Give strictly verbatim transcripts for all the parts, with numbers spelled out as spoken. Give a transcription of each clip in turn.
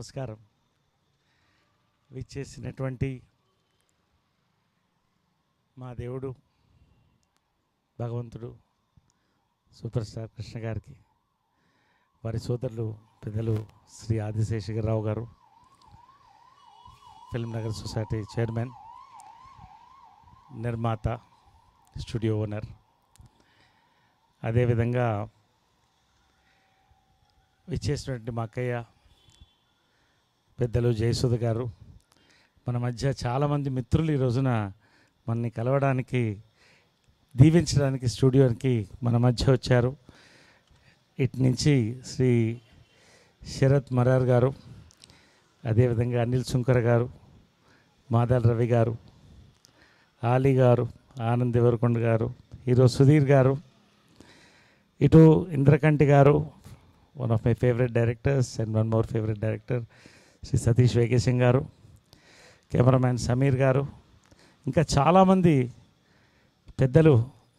నమస్కారం. విచ్చేసినటువంటి మా దేవుడు భగవంతుడు సూపర్ స్టార్ కృష్ణ గారికి, వారి సోదరులు పెద్దలు Shri Adiseshagiri Rao garu, Film Nagar society chairman, నిర్మాత, స్టూడియో ఓనర్, అదేవిధంగా విచ్చేసినటువంటి మా అక్కయ్య పెద్దలు జయసుధ గారు, మన మధ్య చాలామంది మిత్రులు ఈ రోజున మనని కలవడానికి, దీవించడానికి స్టూడియోకి మన మధ్య వచ్చారు. ఇటు నుంచి శ్రీ శరత్ మరార్ గారు, అదేవిధంగా అనిల్ సుంకర్ గారు, మాదల్ రవి గారు, ఆలీ గారు, ఆనంద్ దేవరకొండ గారు, హీరో సుధీర్ గారు, ఇటు Indraganti garu, one of my favourite directors and one more favourite director Shri Satish Vegesna garu, cameraman Sameer garu, ఇంకా చాలామంది పెద్దలు,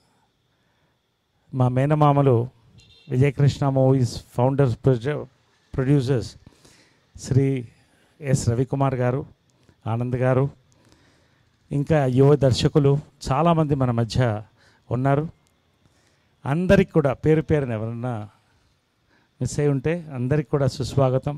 మా మేనమామలు Vijaya Krishna movies founders producers Shri S Ravikumar garu, Anand గారు, ఇంకా యువ దర్శకులు చాలామంది మన మధ్య ఉన్నారు. అందరికి కూడా పేరు పేరున ఎవరన్నా మిస్ అయి ఉంటే అందరికి కూడా సుస్వాగతం.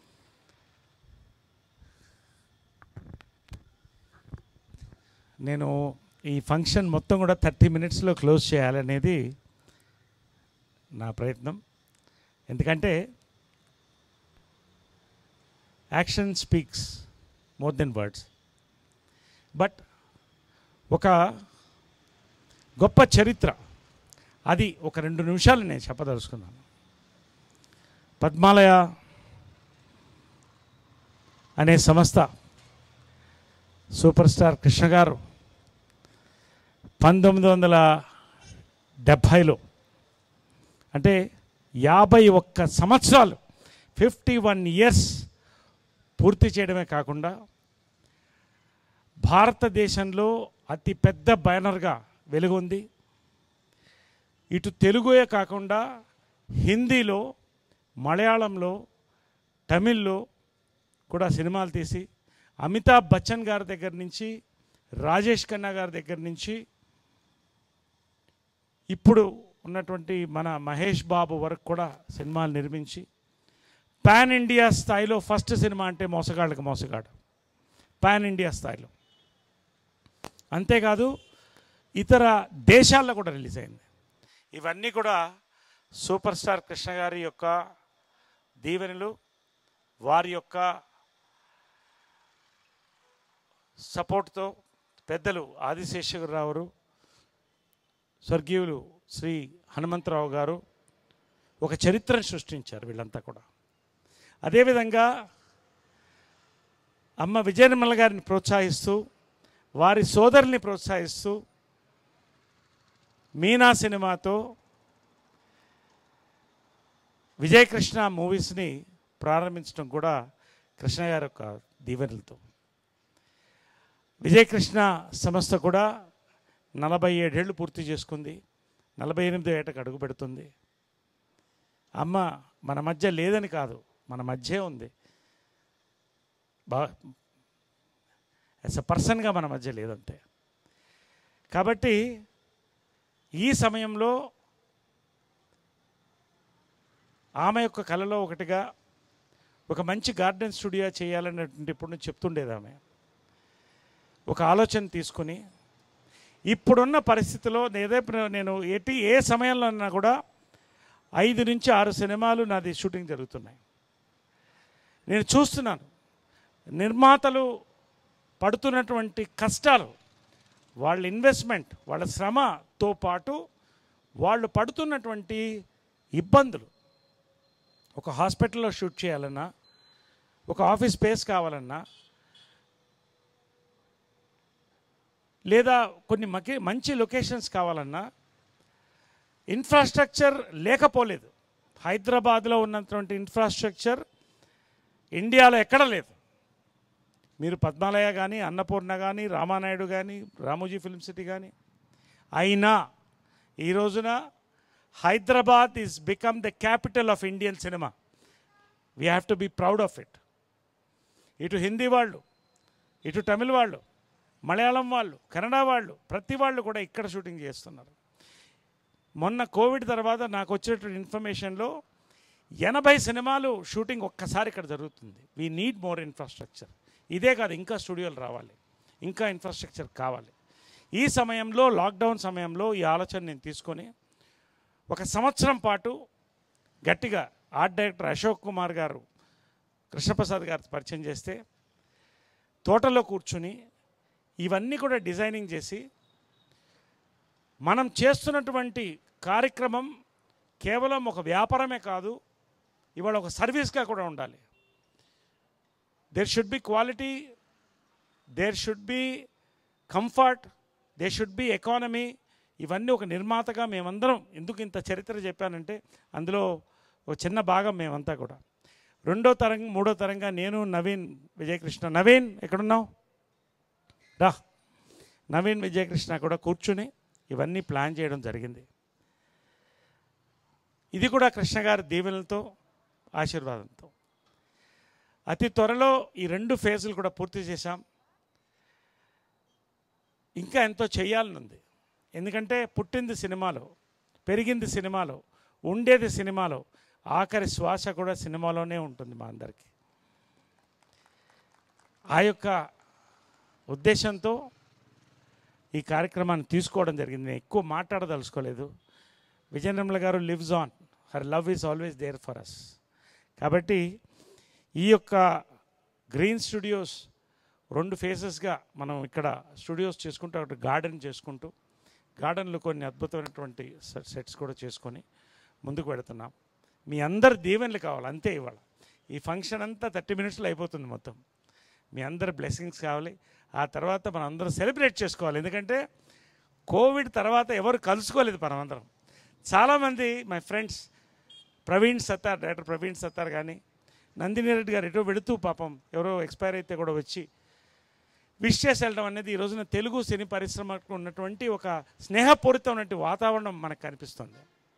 నేను ఈ ఫంక్షన్ మొత్తం కూడా థర్టీ మినిట్స్లో క్లోజ్ చేయాలనేది నా ప్రయత్నం. ఎందుకంటే action speaks more than words. But ఒక గొప్ప చరిత్ర, అది ఒక రెండు నిమిషాలు నేను చెప్పదలుచుకున్నాను. పద్మాలయ అనే సంస్థ సూపర్ స్టార్ కృష్ణ గారు పంతొమ్మిది వందల డెబ్భైలో, అంటే యాభై ఒక్క సంవత్సరాలు, ఫిఫ్టీ వన్ ఇయర్స్ పూర్తి చేయడమే కాకుండా భారతదేశంలో అతి పెద్ద బ్యానర్గా వెలుగొంది. ఇటు తెలుగుయే కాకుండా హిందీలో, మలయాళంలో, తమిళ్లో కూడా సినిమాలు తీసి అమితాబ్ బచ్చన్ గారి దగ్గర నుంచి, రాజేష్ ఖన్నా గారి దగ్గర నుంచి, ఇప్పుడు ఉన్నటువంటి మన మహేష్ బాబు వరకు కూడా సినిమాలు నిర్మించి పాన్ ఇండియా స్థాయిలో ఫస్ట్ సినిమా అంటే మోసగాళ్ళకి మోసగాడు, పాన్ ఇండియా స్థాయిలో. అంతేకాదు ఇతర దేశాల్లో కూడా రిలీజ్ అయింది. ఇవన్నీ కూడా సూపర్ స్టార్ కృష్ణ గారి యొక్క దీవెనలు, వారి యొక్క సపోర్ట్తో పెద్దలు ఆదిశేషగిరిరావు, స్వర్గీయులు శ్రీ హనుమంతరావు గారు ఒక చరిత్రను సృష్టించారు వీళ్ళంతా కూడా. అదేవిధంగా అమ్మ విజయనిర్మల గారిని ప్రోత్సహిస్తూ, వారి సోదరుల్ని ప్రోత్సహిస్తూ మీనా సినిమాతో విజయకృష్ణ మూవీస్ని ప్రారంభించడం కూడా కృష్ణ గారి యొక్క దీవెనలతో. విజయకృష్ణ సంస్థ కూడా నలభై ఏడేళ్ళు పూర్తి చేసుకుంది, నలభై ఎనిమిదో ఏటకు అడుగు పెడుతుంది. అమ్మ మన మధ్య లేదని కాదు, మన మధ్యే ఉంది. బా యాజ్ ఎ పర్సన్గా మన మధ్య లేదంతే. కాబట్టి ఈ సమయంలో ఆమె యొక్క కళలో ఒకటిగా ఒక మంచి గార్డెన్ స్టూడియో చేయాలనేటువంటి ఇప్పుడు చెప్తుండేది ఆమె. ఒక ఆలోచన తీసుకుని ఇప్పుడున్న పరిస్థితిలో ఏదైతే నేను ఎటు ఏ సమయంలో అన్నా కూడా ఐదు నుంచి ఆరు సినిమాలు నాది షూటింగ్ జరుగుతున్నాయి. నేను చూస్తున్నాను నిర్మాతలు పడుతున్నటువంటి కష్టాలు, వాళ్ళ ఇన్వెస్ట్మెంట్, వాళ్ళ శ్రమతో పాటు వాళ్ళు పడుతున్నటువంటి ఇబ్బందులు. ఒక హాస్పిటల్లో షూట్ చేయాలన్నా, ఒక ఆఫీస్ స్పేస్ కావాలన్నా, లేదా కొన్ని మకి మంచి లొకేషన్స్ కావాలన్నా ఇన్ఫ్రాస్ట్రక్చర్ లేకపోలేదు. హైదరాబాద్లో ఉన్నటువంటి ఇన్ఫ్రాస్ట్రక్చర్ ఇండియాలో ఎక్కడ లేదు. మీరు పద్మాలయ కానీ, అన్నపూర్ణ కానీ, రామానాయుడు కానీ, రామోజీ ఫిల్మ్ సిటీ కానీ, అయినా ఈ రోజున Hyderabad is become the capital of Indian cinema. We have to be proud of it. ఇటు హిందీ వాళ్ళు, ఇటు తమిళ వాళ్ళు, మలయాళం వాళ్ళు, కన్నడ వాళ్ళు, ప్రతి వాళ్ళు కూడా ఇక్కడ షూటింగ్ చేస్తున్నారు. మొన్న కోవిడ్ తర్వాత నాకు వచ్చేటువంటి ఇన్ఫర్మేషన్లో ఎనభై సినిమాలు షూటింగ్ ఒక్కసారి ఇక్కడ జరుగుతుంది. We need more infrastructure. ఇదే కాదు, ఇంకా స్టూడియోలు రావాలి, ఇంకా ఇన్ఫ్రాస్ట్రక్చర్ కావాలి. ఈ సమయంలో, లాక్డౌన్ సమయంలో ఈ ఆలోచన నేను తీసుకొని ఒక సంవత్సరం పాటు గట్టిగా ఆర్ట్ డైరెక్టర్ అశోక్ కుమార్ గారు, కృష్ణప్రసాద్ గారు పరిచయం చేస్తే తోటలో కూర్చుని ఇవన్నీ కూడా డిజైనింగ్ చేసి మనం చేస్తున్నటువంటి కార్యక్రమం కేవలం ఒక వ్యాపారమే కాదు, ఇవాళ ఒక సర్వీస్గా కూడా ఉండాలి. There should be quality, there should be comfort, there should be economy. ఇవన్నీ ఒక నిర్మాతగా మేమందరం ఎందుకు ఇంత చరిత్ర చెప్పానంటే అందులో ఒక చిన్న భాగం మేమంతా కూడా. రెండో తరం మూడో తరంగా నేను, నవీన్ విజయకృష్ణ, నవీన్ ఎక్కడున్నావు రా, నవీన్ విజయకృష్ణ కూడా కూర్చుని ఇవన్నీ ప్లాన్ చేయడం జరిగింది. ఇది కూడా కృష్ణ గారి దీవెనలతో, ఆశీర్వాదంతో. అతి త్వరలో ఈ రెండు ఫేజులు కూడా పూర్తి చేశాం. ఇంకా ఎంతో చేయాలని ఉంది. ఎందుకంటే పుట్టింది సినిమాలో, పెరిగింది సినిమాలో, ఉండేది సినిమాలో, ఆఖరి శ్వాస కూడా సినిమాలోనే ఉంటుంది మా అందరికీ. ఆ యొక్క ఉద్దేశంతో ఈ కార్యక్రమాన్ని తీసుకోవడం జరిగింది. నేను ఎక్కువ మాట్లాడదలుచుకోలేదు. Vijaya Nirmala garu lives on, her love is always there for us. కాబట్టి ఈ యొక్క గ్రీన్ స్టూడియోస్ రెండు ఫేసెస్గా మనం ఇక్కడ స్టూడియోస్ చేసుకుంటూ, ఒకటి గార్డెన్ చేసుకుంటూ, గార్డెన్లో కొన్ని అద్భుతమైనటువంటి సెట్స్ కూడా చేసుకొని ముందుకు పెడుతున్నాం. మీ అందరు దీవెనలు కావాలి అంతే. ఇవాళ ఈ ఫంక్షన్ అంతా థర్టీ మినిట్స్లో అయిపోతుంది మొత్తం. మీ అందరు బ్లెస్సింగ్స్ కావాలి. ఆ తర్వాత మనం అందరం సెలబ్రేట్ చేసుకోవాలి. ఎందుకంటే కోవిడ్ తర్వాత ఎవరు కలుసుకోలేదు మనమందరం. చాలామంది my friends, Praveen Sattaru, director Praveen Sattaru కానీ, నందిని రెడ్డి గారు ఎటో వెళుతూ పాపం ఎవరో ఎక్స్పైర్ అయితే కూడా వచ్చి విష్ చేసి వెళ్ళడం అనేది ఈ రోజున తెలుగు సినీ పరిశ్రమకు ఉన్నటువంటి ఒక స్నేహపూరితమైనటువంటి వాతావరణం మనకు కనిపిస్తుంది.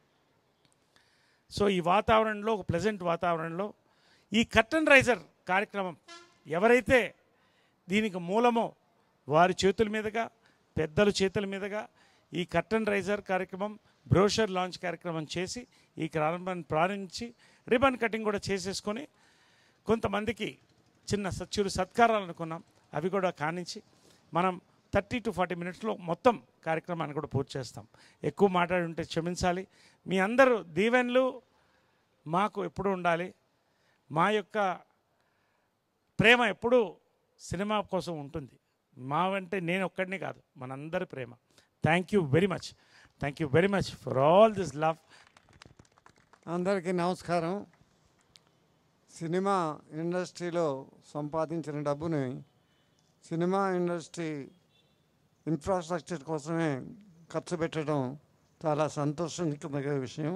సో ఈ వాతావరణంలో, ఒక ప్లెజెంట్ వాతావరణంలో ఈ కర్టన్ రైజర్ కార్యక్రమం ఎవరైతే దీనికి మూలమో వారి చేతుల మీదుగా, పెద్దల చేతుల మీదుగా ఈ కర్టన్ రైజర్ కార్యక్రమం, బ్రోషర్ లాంచ్ కార్యక్రమం చేసి ఈ ప్రారంభాన్ని ప్రారంభించి రిబన్ కటింగ్ కూడా చేసేసుకొని కొంతమందికి చిన్న సత్యులు సత్కారాలు అనుకున్నాం. అవి కూడా కానించి మనం థర్టీ టు ఫార్టీ మినిట్స్లో మొత్తం కార్యక్రమాన్ని కూడా పూర్తి చేస్తాం. ఎక్కువ మాట్లాడి ఉంటే క్షమించాలి. మీ అందరూ దీవెనలు మాకు ఎప్పుడూ ఉండాలి. మా యొక్క ప్రేమ ఎప్పుడూ సినిమా కోసం ఉంటుంది. మా అంటే నేను ఒక్కడినే కాదు, మనందరి ప్రేమ. Thank you very much, thank you very much for all this love. అందరికీ నమస్కారం. సినిమా ఇండస్ట్రీలో సంపాదించిన డబ్బుని సినిమా ఇండస్ట్రీ ఇన్ఫ్రాస్ట్రక్చర్ కోసమే ఖర్చు పెట్టడం చాలా సంతోషించదగ్గ విషయం.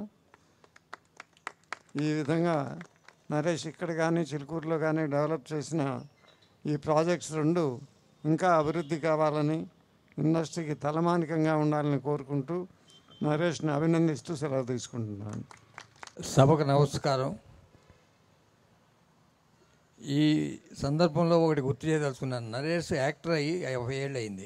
ఈ విధంగా నరేష్ ఇక్కడ కానీ చిలుకూరులో కానీ డెవలప్ చేసిన ఈ ప్రాజెక్ట్స్ రెండు ఇంకా అభివృద్ధి కావాలని, ఇండస్ట్రీకి తలమానికంగా ఉండాలని కోరుకుంటూ నరేష్ని అభినందిస్తూ సెలవు తీసుకుంటున్నాను. సభకు నమస్కారం. ఈ సందర్భంలో ఒకటి గుర్తు చేయదలుచుకున్నాను. నరేష్ యాక్టర్ అయ్యి యాభై ఏళ్ళు అయింది.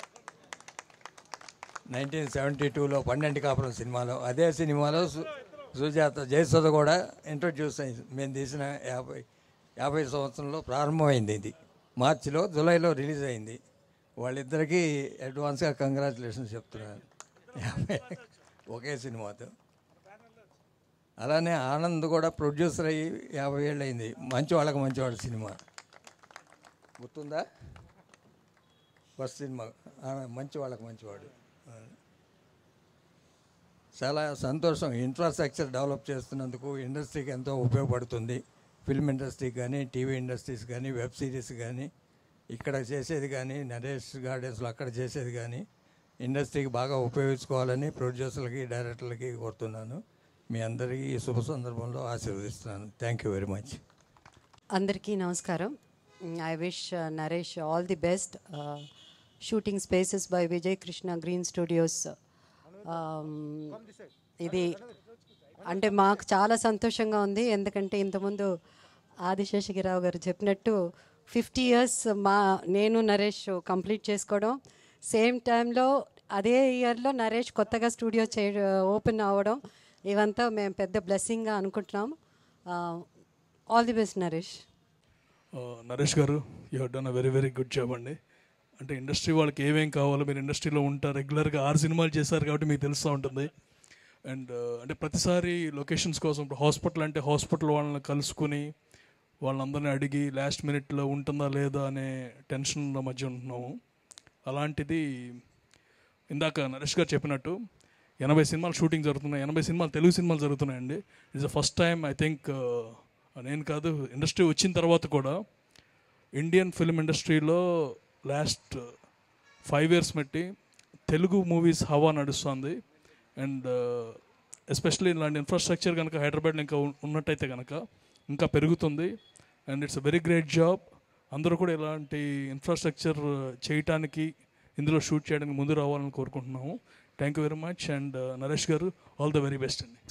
నైన్టీన్ సెవెంటీ టూలో పన్నెండు కాపురం సినిమాలో, అదే సినిమాలో సు సుజాత జయసుధ కూడా ఇంట్రొడ్యూస్ అయింది. మేము తీసిన యాభై యాభై సంవత్సరంలో ప్రారంభమైంది. ఇది మార్చిలో, జూలైలో రిలీజ్ అయింది. వాళ్ళిద్దరికీ అడ్వాన్స్గా కంగ్రాచులేషన్స్ చెప్తున్నాను యాభై ఒకే సినిమాతో. అలానే ఆనంద్ కూడా ప్రొడ్యూసర్ అయ్యి యాభై ఏళ్ళు అయింది. మంచి వాళ్ళకి మంచివాడు సినిమా గుర్తుందా? ఫస్ట్ సినిమా మంచి వాళ్ళకి మంచివాడు. చాలా సంతోషం. ఇన్ఫ్రాస్ట్రక్చర్ డెవలప్ చేస్తున్నందుకు ఇండస్ట్రీకి ఎంతో ఉపయోగపడుతుంది. ఫిల్మ్ ఇండస్ట్రీ కానీ, టీవీ ఇండస్ట్రీస్ కానీ, వెబ్ సిరీస్ కానీ, ఇక్కడ చేసేది కానీ, నరేష్ గార్డెన్స్లో అక్కడ చేసేది కానీ ఇండస్ట్రీకి బాగా ఉపయోగించుకోవాలని ప్రొడ్యూసర్లకి, డైరెక్టర్లకి కోరుతున్నాను. మీ అందరికీ ఈ శుభ సందర్భంలో ఆశీర్వదిస్తున్నాను. Thank you very much. అందరికీ నమస్కారం. I wish Naresh all the best. Shooting spaces by Vijay Krishna green studios. ఇది అంటే మాకు చాలా సంతోషంగా ఉంది. ఎందుకంటే ఇంతకుముందు ఆదిశేషగిరావు గారు చెప్పినట్టు ఫిఫ్టీ ఇయర్స్ మా నేను నరేష్ కంప్లీట్ చేసుకోవడం, సేమ్ టైంలో అదే ఇయర్లో నరేష్ కొత్తగా స్టూడియో చే ఓపెన్ అవ్వడం, ఇవంతా మేము పెద్ద బ్లెస్సింగ్గా అనుకుంటున్నాం. All the best Naresh. Naresh garu, you have done a very very good job అండి. అంటే ఇండస్ట్రీ వాళ్ళకి ఏమేం కావాలో మీరు ఇండస్ట్రీలో ఉంటారు, రెగ్యులర్గా ఆరు సినిమాలు చేశారు కాబట్టి మీకు తెలుస్తూ ఉంటుంది. అండ్ అంటే ప్రతిసారి లొకేషన్స్ కోసం ఇప్పుడు హాస్పిటల్ అంటే హాస్పిటల్ వాళ్ళని కలుసుకుని వాళ్ళందరినీ అడిగి లాస్ట్ మినిట్లో ఉంటుందా లేదా అనే టెన్షన్ల మధ్య ఉంటున్నాము. అలాంటిది ఇందాక నరేష్ గారు చెప్పినట్టు ఎనభై సినిమాలు షూటింగ్ జరుగుతున్నాయి, ఎనభై సినిమాలు తెలుగు సినిమాలు జరుగుతున్నాయండి. It's the first time I think, నేను కాదు ఇండస్ట్రీ వచ్చిన తర్వాత కూడా ఇండియన్ ఫిల్మ్ ఇండస్ట్రీలో లాస్ట్ ఫైవ్ ఇయర్స్ బట్టి తెలుగు మూవీస్ హవా నడుస్తుంది. అండ్ ఎస్పెషల్లీ ఇలాంటి ఇన్ఫ్రాస్ట్రక్చర్ కనుక హైదరాబాద్లో ఇంకా ఉన్నట్టయితే కనుక ఇంకా పెరుగుతుంది. And it's a very great job. అందరూ కూడా ఇలాంటి ఇన్ఫ్రాస్ట్రక్చర్ చేయటానికి, ఇందులో షూట్ చేయడానికి ముందు రావాలని కోరుకుంటున్నాము. Thank you very much. And Naresh garu, all the very best అండి.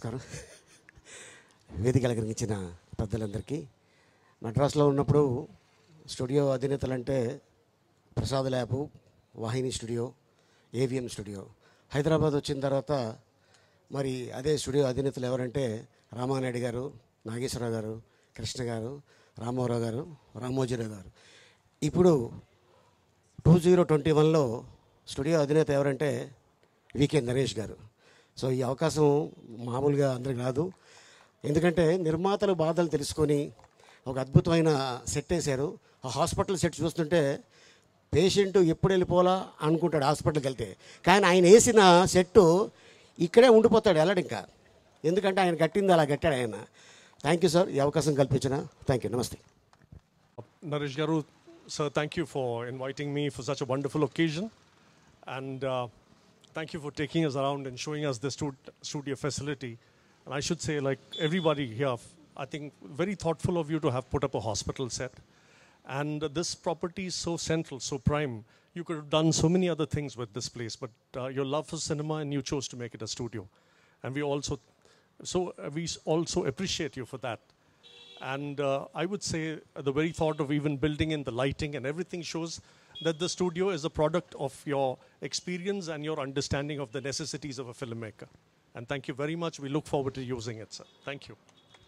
వేదిక అలంకరించిన పెద్దలందరికీ, మద్రాసులో ఉన్నప్పుడు స్టూడియో అధినేతలంటే Prasad lab, Vahini studio, AVM studio. Hyderabad వచ్చిన తర్వాత మరి అదే స్టూడియో అధినేతలు ఎవరంటే రామానాయుడు గారు, నాగేశ్వరరావు గారు, కృష్ణ గారు, రామారావు గారు, రామోజీరావు గారు. ఇప్పుడు టూ జీరో ట్వంటీ వన్లో స్టూడియో అధినేత ఎవరంటే వికే నరేష్ గారు. సో ఈ అవకాశం మామూలుగా అందరికి రాదు. ఎందుకంటే నిర్మాతలు బాధలు తెలుసుకొని ఒక అద్భుతమైన సెట్ వేశారు. ఆ హాస్పిటల్ సెట్ చూస్తుంటే పేషెంట్ ఎప్పుడు వెళ్ళిపోవాలా అనుకుంటాడు హాస్పిటల్కి వెళ్తే, కానీ ఆయన వేసిన సెట్టు ఇక్కడే ఉండిపోతాడు వెళ్ళడు ఇంకా, ఎందుకంటే ఆయన కట్టింది అలా కట్టాడు ఆయన. థ్యాంక్ యూ సార్, ఈ అవకాశం కల్పించిన. Thank you. నమస్తే. Naresh Garu, sir, thank you for inviting me for such a wonderful occasion. And uh, thank you for taking us around and showing us the stud- studio facility. And I should say, like everybody here, I think very thoughtful of you to have put up a hospital set. And uh, this property is so central, so prime. You could have done so many other things with this place, but uh, your love for cinema and you chose to make it a studio. And we also, so uh, we also appreciate you for that. And uh, I would say uh, the very thought of even building in the lighting and everything shows that the studio is a product of your experience and your understanding of the necessities of a filmmaker. And thank you very much. We look forward to using it, sir. Thank you.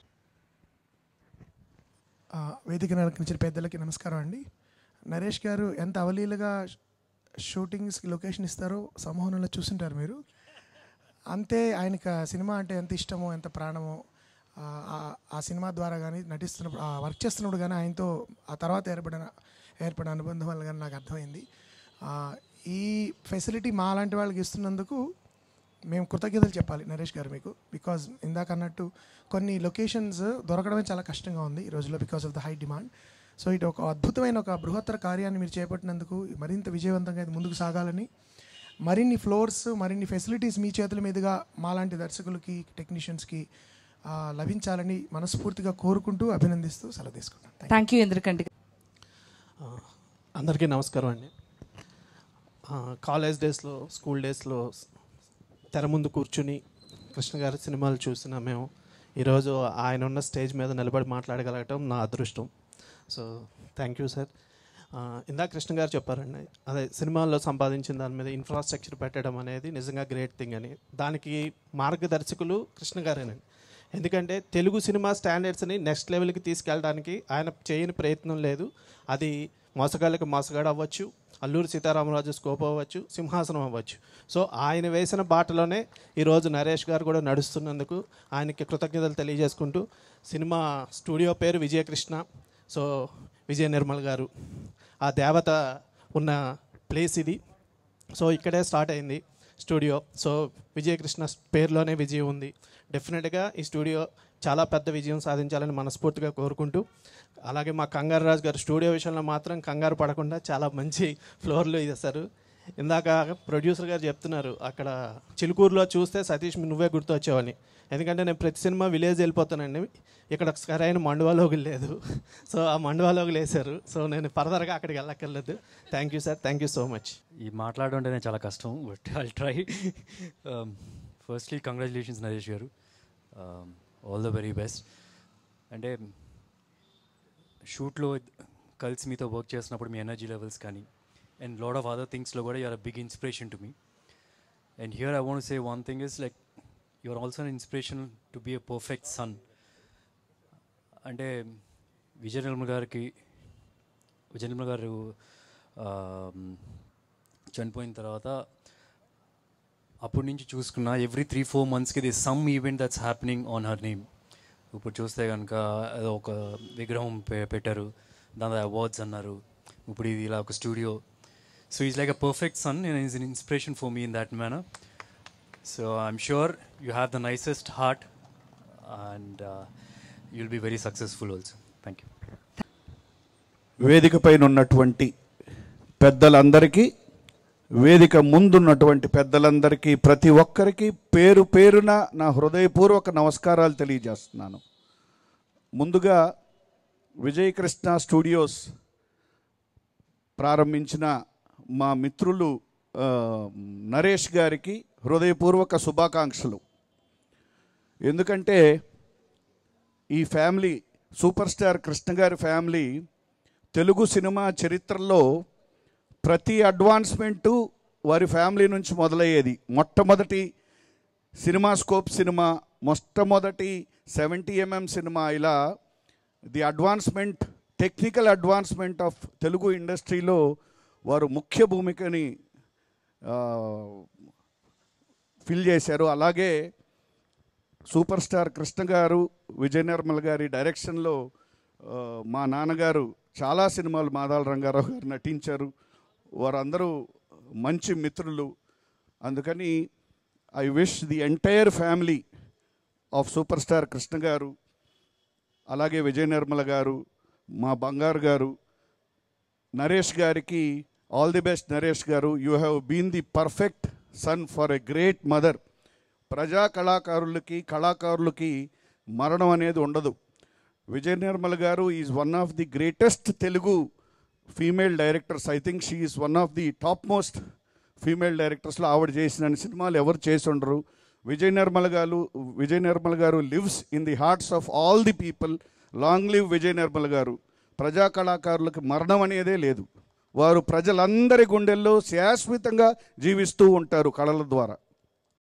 వేదిక నడిచిన పెద్దలకి నమస్కారం అండి. నరేష్ గారు ఎంత అవలీలగా షూటింగ్స్కి location ఇస్తారో సంమోహనంలో చూస్తుంటారు మీరు. అంతే ఆయనకు సినిమా అంటే ఎంత ఇష్టమో, ఎంత ప్రాణమో, ఆ సినిమా ద్వారా కానీ నటిస్తున్నప్పుడు, ఆ వర్క్ చేస్తున్నప్పుడు కానీ ఆయనతో ఆ తర్వాత ఏర్పడిన ఏర్పడిన అనుబంధం వల్ల కానీ నాకు అర్థమైంది. ఈ ఫెసిలిటీ మా లాంటి వాళ్ళకి ఇస్తున్నందుకు మేము కృతజ్ఞతలు చెప్పాలి నరేష్ గారు మీకు. బికాజ్ ఇందాక అన్నట్టు కొన్ని లొకేషన్స్ దొరకడమే చాలా కష్టంగా ఉంది ఈ రోజుల్లో because of the high demand. So ఇటు ఒక అద్భుతమైన ఒక బృహత్తర కార్యాన్ని మీరు చేపట్టినందుకు మరింత విజయవంతంగా ఇది ముందుకు సాగాలని, మరిన్ని ఫ్లోర్స్, మరిన్ని ఫెసిలిటీస్ మీ చేతుల మీదుగా మాలాంటి దర్శకులకి, టెక్నీషియన్స్కి లభించాలని మనస్ఫూర్తిగా కోరుకుంటూ అభినందిస్తూ సెలవు తీసుకుంటాను. Thank you Indraganti. అందరికీ నమస్కారం అండి. కాలేజ్ డేస్లో, స్కూల్ డేస్లో తెర ముందు కూర్చుని కృష్ణ గారి సినిమాలు చూసిన మేము ఈరోజు ఆయన ఉన్న స్టేజ్ మీద నిలబడి మాట్లాడగలగటం నా అదృష్టం. So thank you sir. ఇందాక కృష్ణ గారు చెప్పారండి, అదే సినిమాల్లో సంపాదించిన దాని మీద ఇన్ఫ్రాస్ట్రక్చర్ పెట్టడం అనేది నిజంగా గ్రేట్ థింగ్ అని. దానికి మార్గదర్శకులు కృష్ణ గారేనండి. ఎందుకంటే తెలుగు సినిమా స్టాండర్డ్స్ని నెక్స్ట్ లెవెల్కి తీసుకెళ్ళడానికి ఆయన చేయని ప్రయత్నం లేదు. అది మోసగాళ్ళకి మోసగాడు అవ్వచ్చు, అల్లూరి సీతారామరాజు స్కోప్ అవ్వచ్చు, సింహాసనం అవ్వచ్చు. సో ఆయన వేసిన బాటలోనే ఈరోజు నరేష్ గారు కూడా నడుస్తున్నందుకు ఆయనకి కృతజ్ఞతలు తెలియజేసుకుంటూ, సినిమా స్టూడియో పేరు విజయకృష్ణ. సో విజయ నిర్మల్ గారు ఆ దేవత ఉన్న ప్లేస్ ఇది. సో ఇక్కడే స్టార్ట్ అయింది స్టూడియో. సో విజయకృష్ణ పేరులోనే విజయం ఉంది. డెఫినెట్గా ఈ స్టూడియో చాలా పెద్ద విజయం సాధించాలని మనస్ఫూర్తిగా కోరుకుంటూ, అలాగే మా కంగారు రాజు గారు స్టూడియో విషయంలో మాత్రం కంగారు పడకుండా చాలా మంచి ఫ్లోర్లు ఇస్తారు. ఇందాక ప్రొడ్యూసర్ గారు చెప్తున్నారు, అక్కడ చిలుకూరులో చూస్తే సతీష్ నువ్వే గుర్తొచ్చావని. ఎందుకంటే నేను ప్రతి సినిమా విలేజ్ వెళ్ళిపోతానండి, ఇక్కడ సరైన మండువాలోకి లేదు. సో ఆ మండువాలోకి వేశారు. సో నేను ఫర్దర్గా అక్కడికి వెళ్ళక్కర్లేదు. Thank you sir, thank you so much. ఈ మాట్లాడడం అంటేనే చాలా కష్టం, but I try. Firstly congratulations Naresh garu, all the very best. అంటే షూట్లో కలిసి మీతో వర్క్ చేసినప్పుడు మీ ఎనర్జీ లెవెల్స్ కానీ అండ్ లాట్ ఆఫ్ అదర్ థింగ్స్లో కూడా you're a big inspiration to me. And here I want say one thing is like you are also an inspiration to be a perfect son. అంటే విజయ నిర్మల్ గారికి విజయ నిర్మల్ గారు చనిపోయిన తర్వాత అప్పటి నుంచి చూసుకున్నా ఎవ్రీ త్రీ ఫోర్ మంత్స్కి ఇది some event that's happening on her name. ఇప్పుడు చూస్తే కనుక ఏదో ఒక విగ్రహం పె పెట్టారు, దాని అవార్డ్స్ అన్నారు, ఇప్పుడు ఇది ఇలా ఒక studio. So is like a perfect son and is an inspiration for me in that manner. So I'm sure you have the nicest heart and you will be very successful also. Thank you. వేదిక పైన ఉన్నటువంటి పెద్దలందరికీ, వేదిక ముందున్నటువంటి పెద్దలందరికీ, ప్రతి ఒక్కరికి పేరు పేరున నా హృదయపూర్వక నమస్కారాలు తెలియజేస్తున్నాను. ముందుగా విజయకృష్ణ స్టూడియోస్ ప్రారంభించిన మా మిత్రులు నరేష్ గారికి హృదయపూర్వక శుభాకాంక్షలు. ఎందుకంటే ఈ ఫ్యామిలీ, సూపర్ స్టార్ కృష్ణ గారి ఫ్యామిలీ తెలుగు సినిమా చరిత్రలో ప్రతి అడ్వాన్స్మెంటు వారి ఫ్యామిలీ నుంచి మొదలయ్యేది. మొట్టమొదటి సినిమా స్కోప్ సినిమా, మొట్టమొదటి సెవెంటీ ఎంఎం సినిమా, ఇలా the advancement, technical advancement of Telugu ఇండస్ట్రీలో వారు ముఖ్య భూమికని ఫిల్ చేశారు. అలాగే సూపర్ స్టార్ కృష్ణ గారు, విజయ నిర్మల్ గారి డైరెక్షన్లో మా నాన్నగారు చాలా సినిమాలు మాదాల రంగారావు గారు నటించారు. వారందరూ మంచి మిత్రులు. అందుకని I wish the entire family of super star Krishna garu, అలాగే విజయ నిర్మల గారు, మా బంగారు గారు, నరేష్ గారికి all the best. Naresh garu, you have been the perfect son for a great mother. ప్రజా కళాకారులకి కళాకారులకి మరణం అనేది ఉండదు. Vijaya Nirmala garu is one of the greatest Telugu female directors. I think she is one of the top most female డైరెక్టర్స్లో ఆవిడ చేసిన సినిమాలు ఎవరు చేసి ఉండరు. విజయ నిర్మల గారు Vijaya Nirmala garu lives in the hearts of all the people. Long live Vijaya Nirmala garu. ప్రజా కళాకారులకు మరణం అనేదే లేదు. వారు ప్రజలందరి గుండెల్లో శాశ్వతంగా జీవిస్తూ ఉంటారు కళల ద్వారా.